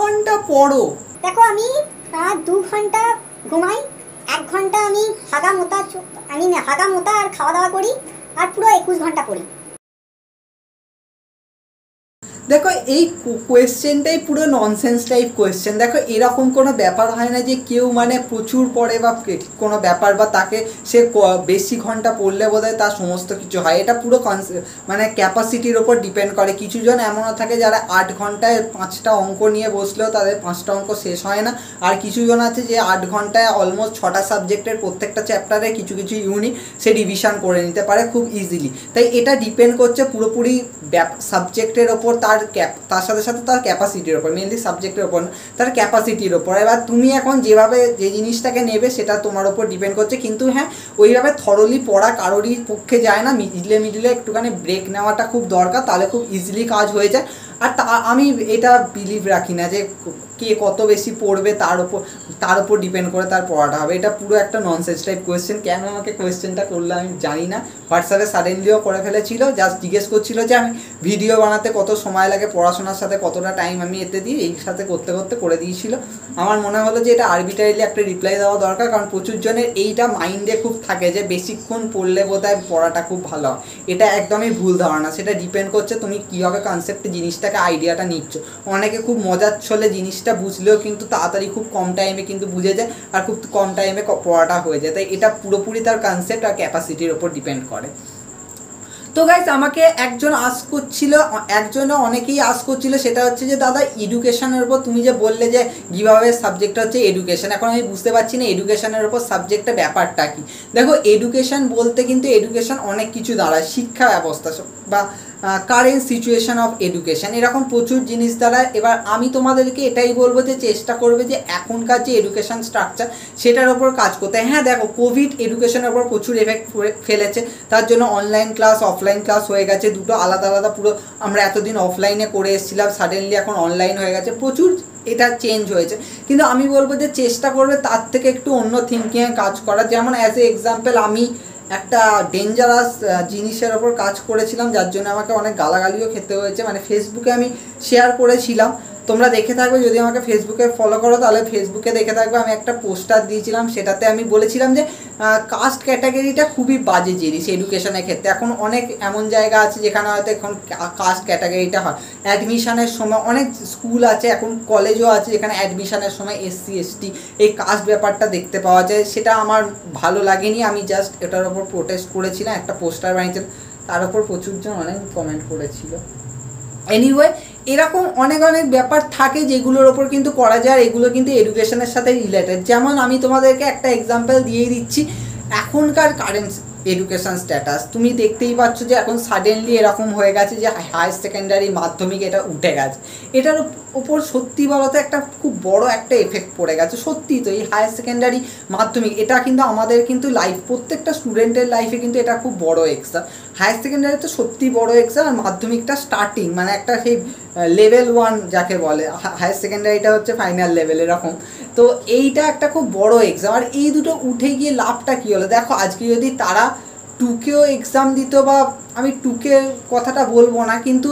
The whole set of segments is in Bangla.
ঘন্টা পড়ো? দেখো আমি 2 ঘন্টা ঘুমাই, 1 ঘন্টা আমি হাগা মোতা আর খাওয়া দাওয়া করি, আর পুরো 21 ঘন্টা পড়ি। দেখো এই কোয়েশ্চেনটাই পুরো ননসেন্স টাইপ কোয়েশ্চেন। দেখো এরকম কোনো ব্যাপার হয় না যে কেউ মানে প্রচুর পড়ে বা কোনো ব্যাপার, বা তাকে সে বেশি ঘন্টা পড়লে বোধহয় তার সমস্ত কিছু হয়। এটা পুরো মানে ক্যাপাসিটির ওপর ডিপেন্ড করে। কিছুজন এমনও থাকে যারা 8 ঘন্টায় 5টা অঙ্ক নিয়ে বসলেও তাদের 5টা অঙ্ক শেষ হয় না, আর কিছুজন আছে যে 8 ঘন্টায় অলমোস্ট 6টা সাবজেক্টের প্রত্যেকটা চ্যাপ্টারে কিছু কিছু ইউনিট সে রিভিশন করে নিতে পারে খুব ইজিলি। তাই এটা ডিপেন্ড করছে পুরোপুরি সাবজেক্টের ওপর, তার সাথে সাথে তার ক্যাপাসিটির ওপর, মেনলি সাবজেক্টের ওপর না, তার ক্যাপাসিটির ওপর। এবার তুমি এখন যেভাবে যে জিনিসটাকে নেবে সেটা তোমার ওপর ডিপেন্ড করছে। কিন্তু হ্যাঁ, ওইভাবে থরলি পড়া কারোরই পক্ষে যায় না, মিডিলে একটুখানি ব্রেক নেওয়াটা খুব দরকার, তাহলে খুব ইজিলি কাজ হয়ে যায়। আর আমি এটা বিলিভ রাখি না যে কে কত বেশি পড়বে তার উপর ডিপেন্ড করে তার পড়াটা হবে। এটা পুরো একটা ননসেন্স টাইপ কোয়েশ্চেন। কেন আমাকে কোয়েশ্চেনটা করলো আমি জানি না, হোয়াটসঅ্যাপে সাডেনলিও করে ফেলেছিল, জাস্ট জিজ্ঞেস করছিল যে আমি ভিডিও বানাতে কত সময় লাগে, পড়াশোনার সাথে কতটা টাইম আমি এতে দিই, এই সাথে করতে করতে করে দিয়েছিল। আমার মনে হলো যে এটা আরবিট্রারিলি একটা রিপ্লাই দেওয়া দরকার, কারণ প্রচুর জনের এইটা মাইন্ডে খুব থাকে যে বেশিক্ষণ পড়লে বোধহয় পড়াটা খুব ভালো হয়। এটা একদমই ভুল ধারণা। সেটা ডিপেন্ড করছে তুমি কীভাবে কনসেপ্টে জিনিসটাকে আইডিয়াটা নিচ্ছ। অনেকে খুব মজার ছলে জিনিসটা বুঝলেও কিন্তু তাড়াতাড়ি খুব কম টাইমে কিন্তু বুঝে যায়, আর খুব কম টাইমে পড়াটা হয়ে যায়। তাই এটা পুরোপুরি তার কনসেপ্ট আর ক্যাপাসিটির ওপর ডিপেন্ড করে। তো গাইস, আমাকে অনেকেই আস্ক করছিল, সেটা হচ্ছে যে দাদা এডুকেশনের উপর তুমি যে বললে যে কীভাবে সাবজেক্টটা হচ্ছে এডুকেশন, এখন আমি বুঝতে পারছি না এডুকেশনের উপর সাবজেক্টটা ব্যাপারটা কি। দেখো এডুকেশন বলতে কিন্তু এডুকেশন অনেক কিছু দাঁড়ায়, শিক্ষা ব্যবস্থা বা কারেন্ট সিচুয়েশন অফ এডুকেশন, এরকম প্রচুর জিনিস দ্বারা। এবার আমি তোমাদেরকে এটাই বলবো যে চেষ্টা করবে যে এখনকার যে এডুকেশন স্ট্রাকচার সেটার ওপর কাজ করতে। হ্যাঁ দেখো, কোভিড এডুকেশনের ওপর প্রচুর এফেক্ট ফেলেছে, তার জন্য অনলাইন ক্লাস অফলাইন ক্লাস হয়ে গেছে, দুটো আলাদা আলাদা। পুরো আমরা এতদিন অফলাইনে করে এসেছিলাম, সাডেনলি এখন অনলাইন হয়ে গেছে, প্রচুর এটা চেঞ্জ হয়েছে। কিন্তু আমি বলবো যে চেষ্টা করবে তার থেকে একটু অন্য থিঙ্কিংয়ে কাজ করার। যেমন অ্যাজ এ এক্সাম্পল, আমি একটা ডেঞ্জারাস জিনিসের ওপর কাজ করেছিলাম, যার জন্য আমাকে অনেক গালাগালিও খেতে হয়েছে। মানে ফেসবুকে আমি শেয়ার করেছিলাম, তোমরা দেখে থাকবে, যদি আমাকে ফেসবুকে ফলো করো তাহলে ফেসবুকে দেখে থাকবে, আমি একটা পোস্টার দিয়েছিলাম, সেটাতে আমি বলেছিলাম যে কাস্ট ক্যাটাগরিটা খুবই বাজে জিনিস এডুকেশনের ক্ষেত্রে। এখন অনেক এমন জায়গা আছে যেখানে হয়তো এখন কাস্ট ক্যাটাগরিটা হয় অ্যাডমিশনের সময়, অনেক স্কুল আছে, এখন কলেজও আছে যেখানে অ্যাডমিশনের সময় SC ST এই কাস্ট ব্যাপারটা দেখতে পাওয়া যায়। সেটা আমার ভালো লাগেনি, আমি জাস্ট এটার ওপর প্রোটেস্ট করেছিলাম, একটা পোস্টার বানিয়েছিলাম, তার উপর প্রচুরজন অনেক কমেন্ট করেছিল। এনিওয়ে, এরকম অনেক ব্যাপার থাকে যেগুলোর ওপর কিন্তু করা যায়, আর এগুলো কিন্তু এডুকেশনের সাথে রিলেটেড। যেমন আমি তোমাদেরকে একটা এক্সাম্পল দিয়েই দিচ্ছি, এখনকার কারেন্ট এডুকেশন স্ট্যাটাস তুমি দেখতেই পাচ্ছ যে এখন সাডেনলি এরকম হয়ে গেছে যে হায়ার সেকেন্ডারি মাধ্যমিক এটা উঠে গেছে। এটার ওপর সত্যি বলতে একটা খুব বড় একটা এফেক্ট পড়ে গেছে। সত্যি তো এই হায়ার সেকেন্ডারি মাধ্যমিক এটা কিন্তু আমাদের কিন্তু প্রত্যেকটা স্টুডেন্টের লাইফে কিন্তু এটা খুব বড় এক্সাম। হায়ার সেকেন্ডারি তো সত্যি বড় এক্সাম, আর মাধ্যমিকটা স্টার্টিং, মানে একটা সেই লেভেল 1 যাকে বলে, হায়ার সেকেন্ডারিটা হচ্ছে ফাইনাল লেভেল এরকম। তো এইটা একটা খুব বড় এক্সাম, আর এই দুটো উঠে গিয়ে লাভটা কী হলো? দেখো আজকে যদি তারা 2কেও এক্সাম দিত, বা আমি 2কে কথাটা বলবো না, কিন্তু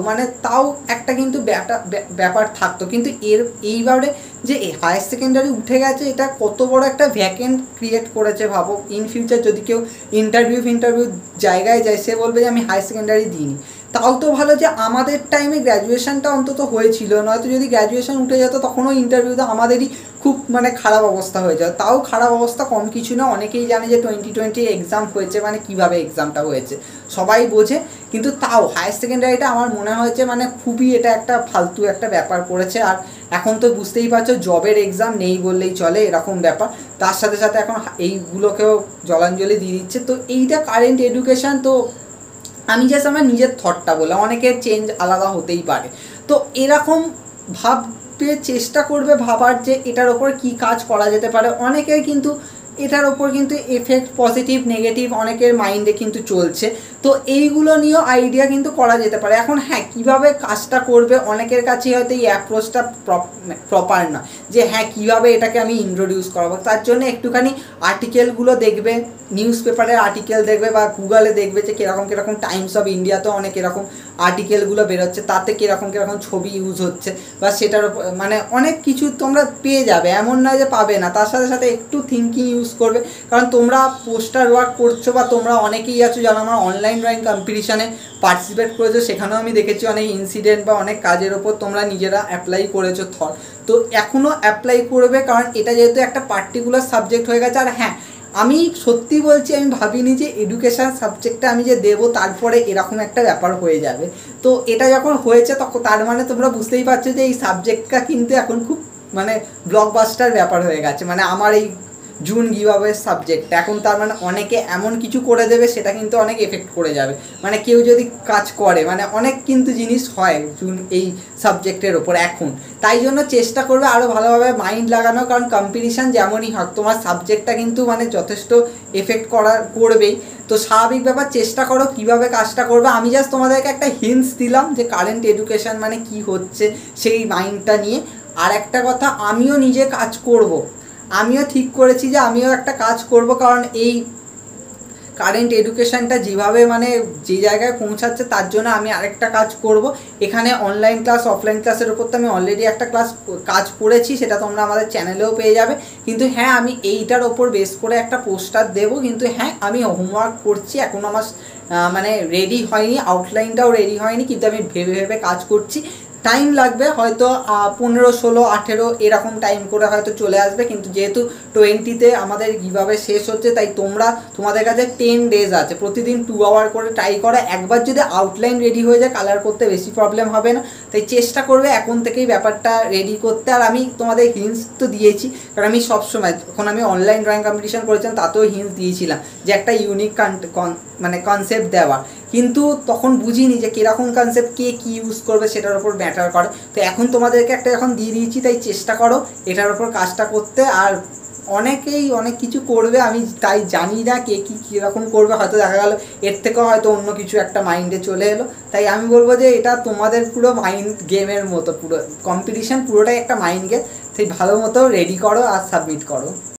তাও একটা কিন্তু ব্যাপার থাকতো। কিন্তু এইবারে যে হায়ার সেকেন্ডারি উঠে গেছে, এটা কত বড় একটা ভ্যাকেন্ট ক্রিয়েট করেছে ভাবো। ইন ফিউচার যদি কেউ ইন্টারভিউ জায়গায় যায়, সে বলবে যে আমি হায়ার সেকেন্ডারি দিইনি। তাও তো ভালো যে আমাদের টাইমে গ্র্যাজুয়েশনটা অন্তত হয়েছিল, নয়তো যদি গ্র্যাজুয়েশন উঠে যেত তখনও ইন্টারভিউতে আমাদেরই খুব মানে খারাপ অবস্থা হয়ে যায়। তাও খারাপ অবস্থা কম কিছু না, অনেকেই জানে যে 2020 এক্সাম হয়েছে, মানে কীভাবে এক্সামটা হয়েছে সবাই বোঝে। কিন্তু তাও হায়ার সেকেন্ডারিটা আমার মনে হয়েছে মানে খুবই এটা একটা ফালতু একটা ব্যাপার করেছে। আর এখন তো বুঝতেই পারছো জবের এক্সাম নেই বললেই চলে, এরকম ব্যাপার। তার সাথে সাথে এখন এইগুলোকেও জলাঞ্জলি দিয়ে দিচ্ছে। তো এইটা কারেন্ট এডুকেশান। তো আমি জাস্ট আমার নিজের থটটা বললাম, অনেকের চেঞ্জ আলাদা হতেই পারে। তো এরকম ভাবতে চেষ্টা করবে ভাবার যে এটার ওপর কি কাজ করা যেতে পারে। অনেকের কিন্তু এটার ওপর কিন্তু এফেক্ট পজিটিভ নেগেটিভ অনেকের মাইন্ডে কিন্তু চলছে। তো এইগুলো নিয়েও আইডিয়া কিন্তু করা যেতে পারে। এখন হ্যাঁ, কীভাবে কাজটা করবে অনেকের কাছে হয়তো এই অ্যাপ্রোচটা প্রপার না, যে হ্যাঁ কীভাবে এটাকে আমি ইন্ট্রোডিউস করাবো। তার জন্য একটুখানি আর্টিকেলগুলো দেখবে, নিউজ পেপারের আর্টিকেল দেখবে, বা গুগলে দেখবে যে কীরকম টাইমস অফ ইন্ডিয়াতেও অনেক এরকম আর্টিকেলগুলো বেরোচ্ছে তাতে কীরকম কীরকম ছবি ইউজ হচ্ছে বা সেটার উপর মানে অনেক কিছু তোমরা পেয়ে যাবে, এমন নয় যে পাবে না। তার সাথে সাথে একটু থিঙ্কিং ইউজ করবে, কারণ তোমরা পোস্টার ওয়ার্ক করছো বা তোমরা অনেকেই আছো যারা আমার অনলাইন ড্রয়িং কম্পিটিশানে পার্টিসিপেট করেছো, সেখানেও আমি দেখেছি অনেক ইনসিডেন্ট বা অনেক কাজের ওপর তোমরা নিজেরা অ্যাপ্লাই করেছো থট। তো এখনও অ্যাপ্লাই করবে, কারণ এটা যেহেতু একটা পার্টিকুলার সাবজেক্ট হয়ে গেছে। আর হ্যাঁ, আমি সত্যি বলছি, আমি ভাবিনি যে এডুকেশান সাবজেক্টটা আমি যে দেবো তারপরে এরকম একটা ব্যাপার হয়ে যাবে। তো এটা যখন হয়েছে তখন তার মানে তোমরা বুঝতেই পারছো যে এই সাবজেক্টটা কিন্তু এখন খুব মানে ব্লকবাস্টার ব্যাপার হয়ে গেছে। মানে আমার এই জুন গিভঅ্যাওয়ে সাবজেক্ট এখন তার মানে অনেকে এমন কিছু করে দেবে সেটা কিন্তু অনেক এফেক্ট করে যাবে। মানে কেউ যদি কাজ করে মানে অনেক কিন্তু জিনিস হয় জুন এই সাবজেক্টের ওপর এখন। তাই জন্য চেষ্টা করবে আরও ভালোভাবে মাইন্ড লাগানো, কারণ কম্পিটিশান যেমনই হোক তোমার সাবজেক্টটা কিন্তু মানে যথেষ্ট এফেক্ট করবেই। তো স্বাভাবিক ব্যাপার, চেষ্টা করো কীভাবে কাজটা করবে। আমি জাস্ট তোমাদেরকে একটা হিন্টস দিলাম যে কারেন্ট এডুকেশান মানে কি হচ্ছে সেই মাইন্ডটা নিয়ে। আর একটা কথা, আমিও নিজে কাজ করব, আমিও ঠিক করেছি যে আমিও একটা কাজ করব, কারণ এই কারেন্ট এডুকেশানটা যেভাবে মানে যে জায়গায় পৌঁছাচ্ছে তার জন্য আমি আরেকটা কাজ করব। এখানে অনলাইন ক্লাস অফলাইন ক্লাসের উপর তো আমি অলরেডি একটা কাজ করেছি, সেটা তোমরা আমাদের চ্যানেলেও পেয়ে যাবে। কিন্তু হ্যাঁ, আমি এইটার ওপর বেস করে একটা পোস্টার দেবো। কিন্তু হ্যাঁ, আমি হোমওয়ার্ক করছি, এখন আমার মানে রেডি হয়নি, আউটলাইনটাও রেডি হয়নি, কিন্তু আমি ভেবে ভেবে কাজ করছি। টাইম লাগবে, হয়তো 15, 16, 18 এরকম টাইম করে হয়তো চলে আসবে। কিন্তু যেহেতু 20-তে আমাদের কীভাবে শেষ হচ্ছে, তাই তোমাদের কাছে 10 ডেজ আছে, প্রতিদিন 2 আওয়ার করে ট্রাই করা। একবার যদি আউটলাইন রেডি হয়ে যায় কালার করতে বেশি প্রবলেম হবে না। তাই চেষ্টা করবে এখন থেকেই ব্যাপারটা রেডি করতে। আর আমি তোমাদের হিন্টস তো দিয়েছি, কারণ আমি সবসময় যখন আমি অনলাইন ড্রয়িং কম্পিটিশান করেছিলাম তাতেও হিন্টস দিয়েছিলাম যে একটা ইউনিক মানে কনসেপ্ট দেওয়া, কিন্তু তখন বুঝিনি যে কীরকম কনসেপ্ট কে কী ইউজ করবে সেটার উপর ম্যাটার করে। তো এখন তোমাদেরকে একটা এখন দিয়ে দিয়েছি, তাই চেষ্টা করো এটার উপর কাজটা করতে। আর অনেকেই অনেক কিছু করবে, আমি তাই জানি না কে কীরকম করবে, হয়তো দেখা গেল এর থেকেও হয়তো অন্য কিছু একটা মাইন্ডে চলে এলো। তাই আমি বলবো যে এটা তোমাদের পুরো মাইন্ড গেমের মতো, পুরো কম্পিটিশান পুরোটাই একটা মাইন্ড গেম। সেই ভালো মতো রেডি করো আর সাবমিট করো।